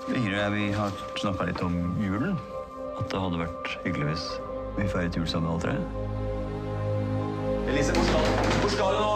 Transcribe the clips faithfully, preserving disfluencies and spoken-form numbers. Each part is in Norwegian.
Ingrid og jeg, vi har snakket litt om julen. At det hadde vært hyggelig hvis vi feiret jul sammen alle tre. Elise, hvor skal du? Hvor skal du nå?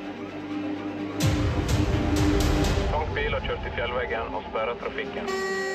Bil og kjørt i fjellveggen og sperret trafikken.